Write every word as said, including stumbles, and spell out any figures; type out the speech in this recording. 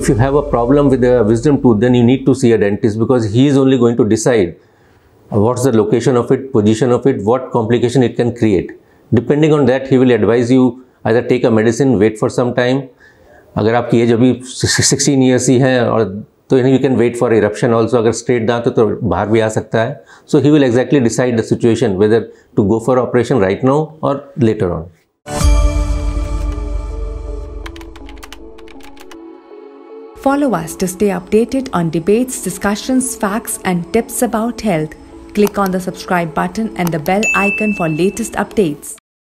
if you have a problem with the wisdom tooth, then you need to see a dentist, because he is only going to decide what's the location of it, position of it, what complication it can create. Depending on that, he will advise you either take a medicine, wait for some time. अगर आपकी as अभी sixteen years he है और तो you can wait for eruption also. अगर straight दांत हो तो बाहर भी आ सकता है. So he will exactly decide the situation whether to go for operation right now और later on. Follow us to stay updated on debates, discussions, facts, and tips about health. Click on the subscribe button and the bell icon for latest updates.